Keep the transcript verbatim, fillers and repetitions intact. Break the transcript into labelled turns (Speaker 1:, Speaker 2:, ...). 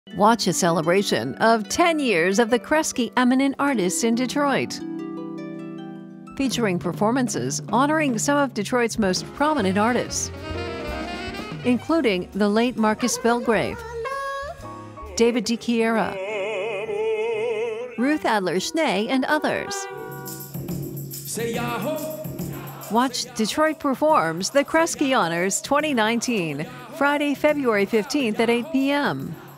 Speaker 1: Watch a celebration of ten years of the Kresge Eminent Artists in Detroit, featuring performances honoring some of Detroit's most prominent artists, including the late Marcus Belgrave, David DiChiera, Ruth Adler Schnee, and others. Watch Detroit Performs the Kresge Honors twenty nineteen, Friday, February fifteenth at eight p m